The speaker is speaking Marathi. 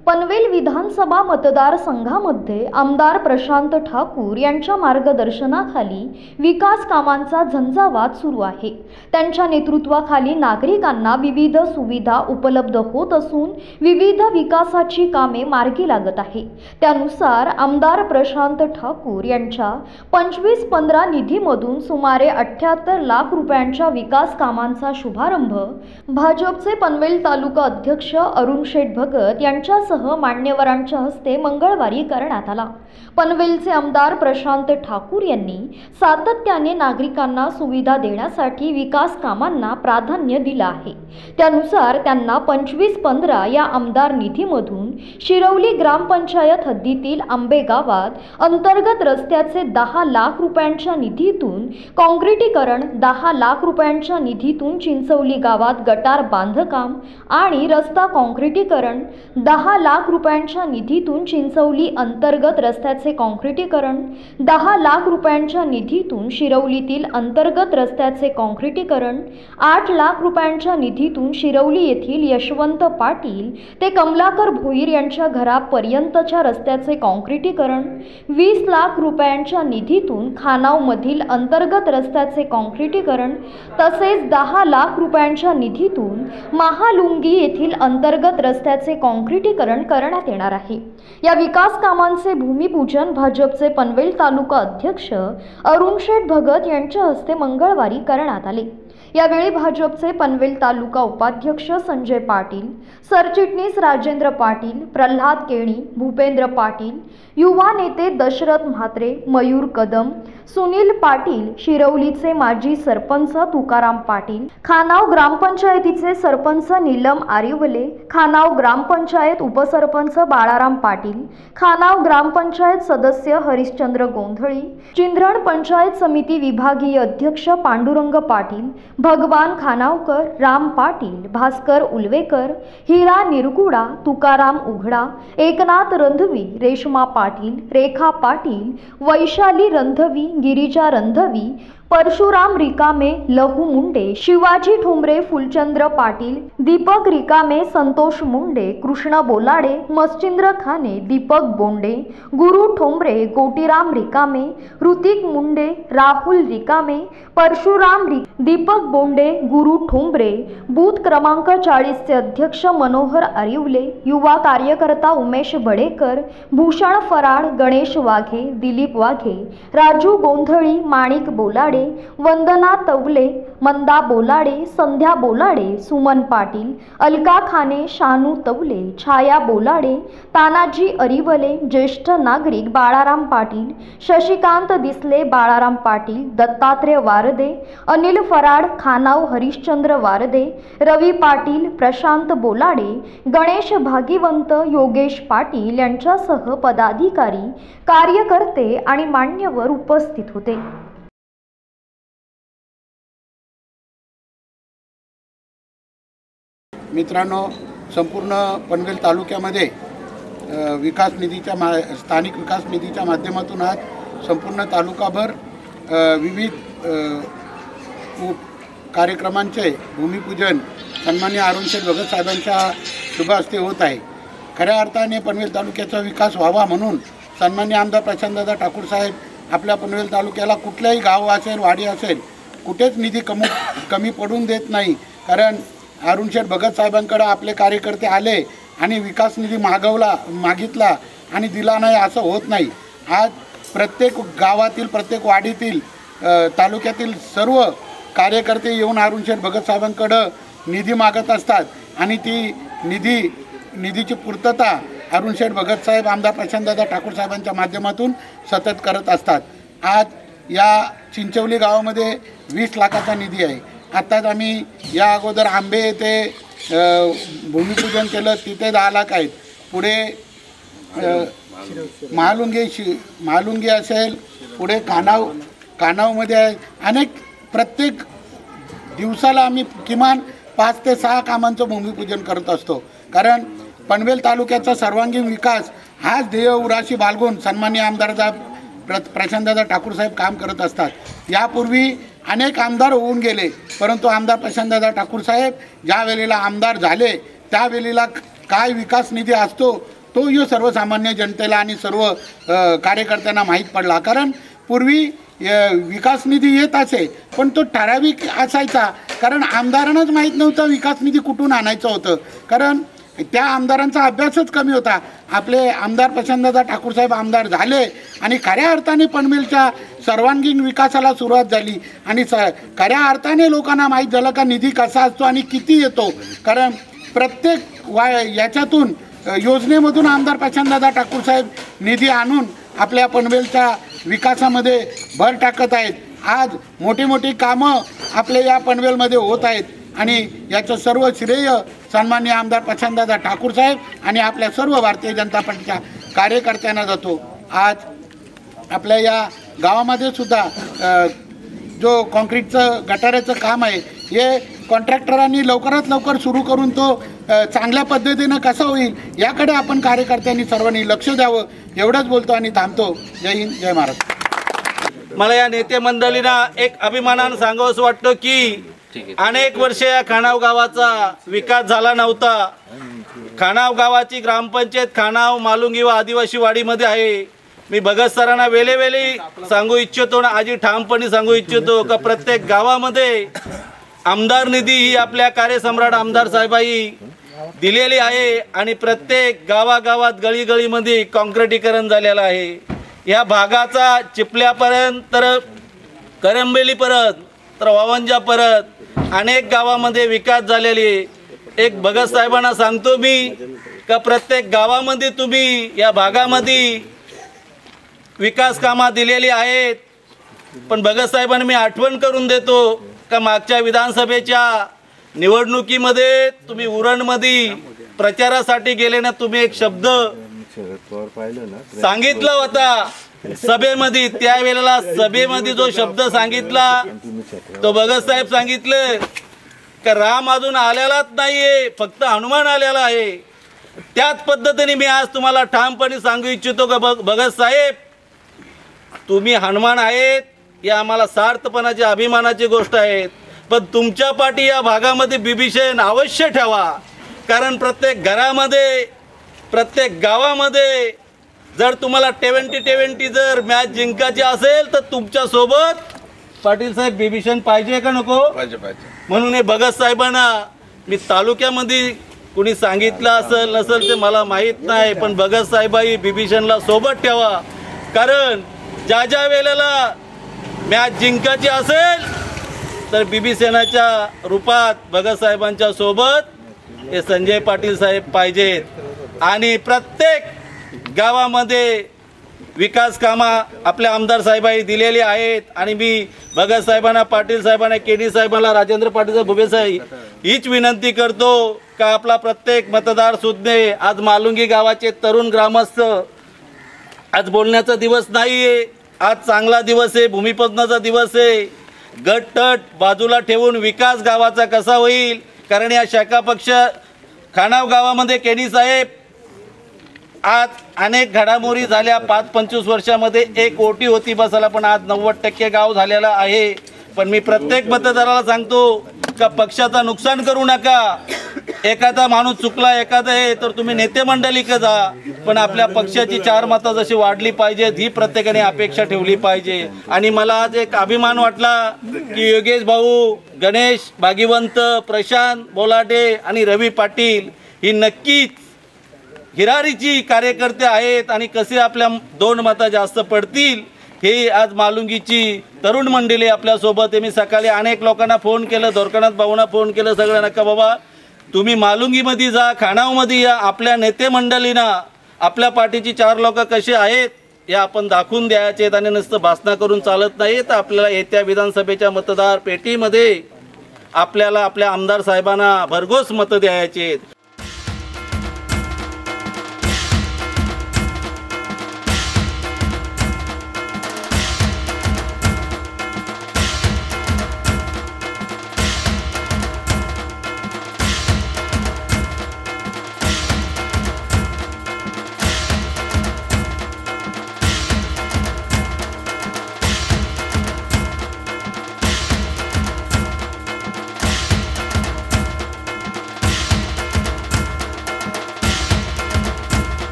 पनवेल विधानसभा मतदारसंघामध्ये आमदार प्रशांत ठाकूर यांच्या मार्गदर्शनाखाली विकास कामांचा झंझावात सुरू आहे। त्यांच्या नेतृत्वाखाली नागरिकांना विविध सुविधा उपलब्ध होत असून विविध विकासाची कामे मार्गी लागत आहे। त्यानुसार आमदार प्रशांत ठाकूर यांच्या 25-15 निधीमधून सुमारे 78 लाख रुपयांच्या विकास कामांचा शुभारंभ भाजपचे पनवेल तालुका अध्यक्ष अरुण शेठ भगत यांच्या मान्यवरांच्या हस्ते मंगळवारी करण्यात आला। पनवेलचे आमदार प्रशांत ठाकूर यांनी सातत्याने नागरिकांना सुविधा देण्यासाठी विकास कामांना प्राधान्य दिले आहे। त्यानुसार त्यांना 25-15 या आमदार निधीमधून शिरवली ग्रामपंचायत हद्दीतील आंबे गावात अंतर्गत रस्त्याचे 10 लाख रुपयांच्या निधीतून काँक्रिटीकरण, 10 लाख रुपयांच्या निधीतून चिंचवली गावात गटार बांधकाम आणि रस्ता काँक्रिटीकरण, 10 लाख रुपयांच्या निधीतून चिंचवली अंतर्गत रस्त्याचे काँक्रिटीकरण, 10 लाख रुपयांच्या निधीतून शिरवलीतील अंतर्गत रस्त्याचे काँक्रिटीकरण, 8 लाख रुपयांच्या निधीतून शिरवली येथील यशवंत पाटील ते कमलाकर भोईर यांच्या घरापर्यंतच्या रस्त्याचे काँक्रिटीकरण, 20 लाख रुपयांच्या निधीतून खानावमधील अंतर्गत रस्त्याचे काँक्रिटीकरण तसेच 10 लाख रुपयांच्या निधीतून महालुंगी येथील अंतर्गत रस्त्याचे काँक्रिटीकरण करण्यात येणार आहे। या विकास कामांचे भूमिपूजन भाजपचे पनवेल तालुका अध्यक्ष अरुण शेठ भगत यांच्या हस्ते मंगळवारी करण्यात आले। यावेळी भाजपचे पनवेल तालुका उपाध्यक्ष संजय पाटील, सरचिटणीस राजेंद्र पाटील, प्रल्हाद केणी, भूपेंद्र पाटील, युवा नेते दशरथ म्हात्रे, मयूर कदम, सुनील पाटील, शिरवलीचे माजी सरपंच तुकाराम पाटील, खानाव ग्रामपंचायतीचे सरपंच नीलम आरिवले, खानाव ग्रामपंचायत उपसरपंच बाळाराम पाटील, खानाव ग्रामपंचायत सदस्य हरिश्चंद्र गोंधळी, चिंधरण पंचायत समिती विभागीय अध्यक्ष पांडुरंग पाटील, भगवान खानावकर, राम पाटील, भास्कर उलवेकर, हिरा निरगुडा, तुकाराम उघडा, एकनाथ रंधवी, रेश्मा पाटील, रेखा पाटील, वैशाली रंधवी, गिरिजा रंधवी, परशुराम रिकामे, लहू मुंडे, शिवाजी ठोंबरे, फुलचंद्र पाटील, दीपक रिकामे, संतोष मुंडे, कृष्ण बोलाडे, मच्छिंद्र खाने, दीपक बोंडे, गुरु ठोंबरे, गोटीराम रिकामे, ऋतिक मुंडे, राहुल रिकामे, परशुराम दीपक बोंडे, गुरु ठोंबरे, बूथ क्रमांक 40 चे अध्यक्ष मनोहर आरिवले, युवा कार्यकर्ता उमेश बडेकर, भूषण फराड, गणेश वाघे, दिलीप वाघे, राजू गोंधळी, माणिक बोलाडे, वंदना तवले, मंदा बोलाडे, संध्या बोलाडे, सुमन पाटील, अलका खाने, शानू तवले, छाया बोलाडे, तानाजी अरिवले, ज्येष्ठ नागरिक बाळाराम पाटील, शशिकांत दिसले, बाळाराम पाटील, दत्तात्रय वारदे, अनिल फराड, खानाव हरिश्चंद्र वारदे, रवी पाटील, प्रशांत बोलाडे, गणेश भागीवंत, योगेश पाटील यांच्यासह पदाधिकारी, कार्यकर्ते आणि मान्यवर उपस्थित होते। मित्रांनो, संपूर्ण पनवेल तालुक्यामध्ये विकास निधीच्या स्थानिक विकास निधीच्या माध्यमातून आज संपूर्ण तालुकाभर विविध कार्यक्रमांचे भूमिपूजन सन्माननीय अरुण शेठ भगत साहेबांच्या शुभ हस्ते होत आहे। खऱ्या अर्थाने पनवेल तालुक्याचा विकास व्हावा म्हणून सन्माननीय आमदार प्रशांतदादा ठाकूर साहेब आपल्या पनवेल तालुक्याला कुठल्याही गाव असेल, वाडी असेल, कुठेच निधी कमी पडून देत नाही। कारण अरुण शेठ भगत साहेबांकडे आपले कार्यकर्ते आले आणि विकास निधी मागितला आणि दिला नाही असं होत नाही। आज प्रत्येक गावातील, प्रत्येक वाडीतील, तालुक्यातील सर्व कार्यकर्ते येऊन अरुण शेठ भगत साहेबांकडे निधी मागत असतात आणि ती निधीची पूर्तता अरुण शेठ भगत साहेब आमदार प्रशांतदादा ठाकूर साहेबांच्या माध्यमातून सतत करत असतात। आज या चिंचवली गावामध्ये 20 लाखाचा निधी आहे। आत्ताच आम्ही या अगोदर आंबे येथे भूमिपूजन केलं, तिथे 10 लाख आहेत। पुढे महालुंगी असेल, पुढे कानावमध्ये आहे। अनेक प्रत्येक दिवसाला आम्ही किमान 5 ते 6 कामांचं भूमिपूजन करत असतो। कारण पनवेल तालुक्याचा सर्वांगीण विकास हाच ध्येय उराशी बाळगून सन्माननीय आमदार प्रशांतदादा ठाकूर साहेब काम करत असतात। यापूर्वी अनेक आमदार होऊन गेले, परंतु आमदार प्रशांतदादा ठाकूर साहेब ज्या वेळेला आमदार झाले त्यावेळेला काय विकास निधी असतो तो यो सर्वसामान्य जनतेला आणि सर्व कार्यकर्त्यांना माहीत पडला। कारण पूर्वी विकास निधी येत असे पण तो ठराविक असायचा, कारण आमदारांनाच माहीत नव्हतं विकास निधी कुठून आणायचं होतं, कारण त्या आमदारांचा अभ्यासच कमी होता। आपले आमदार प्रशांतदादा ठाकूर साहेब आमदार झाले आणि खऱ्या अर्थाने पनवेलच्या सर्वांगीण विकासाला सुरुवात झाली आणि खऱ्या अर्थाने लोकांना माहीत झालं का निधी कसा असतो आणि किती येतो। कारण प्रत्येक याच्यातून योजनेमधून आमदार प्रशांतदादा ठाकूर साहेब निधी आणून आपल्या पनवेलच्या विकासामध्ये भर टाकत आहेत। आज मोठी मोठी कामं आपल्या या पनवेलमध्ये होत आहेत आणि याचं सर्व श्रेय सन्माननीय आमदार प्रशांतदादा ठाकूर साहेब आणि आपल्या सर्व भारतीय जनता पार्टीच्या कार्यकर्त्यांना जातो। आज आपल्या या गावामध्ये सुद्धा जो कॉन्क्रीटचं गटाराचं काम आहे हे कॉन्ट्रॅक्टरांनी लवकरात लवकर सुरू करून तो चांगल्या पद्धतीनं कसं होईल याकडे आपण कार्यकर्त्यांनी सर्वांनी लक्ष द्यावं एवढंच बोलतो आणि थांबतो। जय हिंद, जय महाराष्ट्र। मला या नेते मंडळींना एक अभिमानानं सांगावंसं वाटतं की अनेक वर्षे या खाणाव गावाचा विकास झाला नव्हता। खाणाव गावाची ग्रामपंचायत खाणाव मालुंगी व आदिवासी वाडीमध्ये आहे। मी भगत सरांना वेळोवेळी सांगू इच्छितो आणि आजी ठामपणे सांगू इच्छितो का प्रत्येक गावामध्ये आमदार निधी ही आपल्या कार्यसम्राट आमदार साहेबाई दिलेली आहे आणि प्रत्येक गावागावात गळीगळीमध्ये काँक्रिटीकरण झालेलं आहे। या भागाचा चिपल्यापर्यंत तर करंबेलीपर्यंत तर वावंजापर्यंत अनेक गावामध्ये विकास झालेली आहे। एक भगत साहेबांना सांगतो मी का प्रत्येक गावामध्ये तुम्ही या भागामध्ये विकास कामा दिलेली आहेत, पण भगत साहेबांना मी आठवण करून देतो का मागच्या विधानसभेच्या निवडणुकीमध्ये तुम्ही उरणमध्ये प्रचारासाठी गेले ना, तुम्ही एक शब्द सांगितला होता सभेमध्ये। त्यावेळेला सभेमध्ये जो शब्द सांगितला तो भगत साहेब सांगितले का राम अजून आलेलाच नाहीये, फक्त हनुमान आलेला आहे। त्याच पद्धतीने मी आज तुम्हाला ठामपणे सांगू इच्छितो का भगत साहेब तुम्ही हनुमान आहेत या आम्हाला सार्थपणाची अभिमानाची गोष्ट आहे, पण तुमच्या पाठी या भागामध्ये बिभीषण अवश्य ठेवा। कारण प्रत्येक घरामध्ये प्रत्येक गावामध्ये जर तुम्हाला 20-20 जर मॅच जिंकायची असेल तर तुमच्या सोबत पाटील साहेब बिभीषण पाहिजे का नको? पाहिजे। म्हणून हे भगत साहेबांना मी तालुक्यामध्ये कुणी सांगितलं असेल नसेल ते मला माहीत नाही, पण भगत साहेबाई बिभीषणला सोबत ठेवा। कारण ज्या वेळेला मॅच जिंकायची असेल तर बिभीषणाच्या रूपात भगत साहेबांच्या सोबत हे संजय पाटील साहेब पाहिजेत आणि प्रत्येक गावामध्ये विकास कामा आपल्या आमदार साहेबांनी दिलेली आहेत। आणि मी भगत साहेबांना, पाटील साहेबांना, केडी साहेबांना, राजेंद्र पाटील भुवे साहेब हीच विनंती करतो का आपला प्रत्येक मतदार सुज्ञे आज मालुंगी गावाचे तरुण ग्रामस्थ आज बोलण्याचा दिवस नाहीये, आज चांगला दिवस आहे, भूमिपूजनाचा दिवस आहे। गटतट बाजूला ठेवून विकास गावाचा कसा होईल, कारण या शाखा पक्ष खाणाव गावामध्ये केडी साहेब आज अनेक घडामोडी झाल्या। 5-25 वर्षामध्ये एक ओटी होती बसायला, पण आज 90% गाव झालेला आहे। पण मी प्रत्येक मतदाराला सांगतो का पक्षाचं नुकसान करू नका। एखादा माणूस चुकला एखादा हे तर तुम्ही नेते मंडळी का जा, पण आपल्या पक्षाची 4 मतं जशी वाढली पाहिजेत ही प्रत्येकाने अपेक्षा ठेवली पाहिजे। आणि मला आज एक अभिमान वाटला की योगेश भाऊ, गणेश भागीवंत, प्रशांत बोलाटे आणि रवी पाटील ही नक्कीच हिरारीची कार्यकर्ते आहेत आणि कसे आपल्या 2 मतं जास्त पडतील हे आज मालुंगीची तरुण मंडळी आपल्यासोबत आहे। मी सकाळी अनेक लोकांना फोन केलं, दोरकनाथ भाऊंना फोन केलं, सगळ्यांना का बाबा तुम्ही मालुंगीमध्ये जा, खाणावमध्ये या, आपल्या नेते मंडळींना आपल्या पार्टीची 4 लोक कसे आहेत हे आपण दाखवून द्यायचे आहेत आणि नुसतं भाषण करून चालत नाही। तर आपल्याला येत्या विधानसभेच्या मतदार पेटीमध्ये आपल्याला आपल्या आमदार साहेबांना भरघोस मतं द्यायचे आहेत।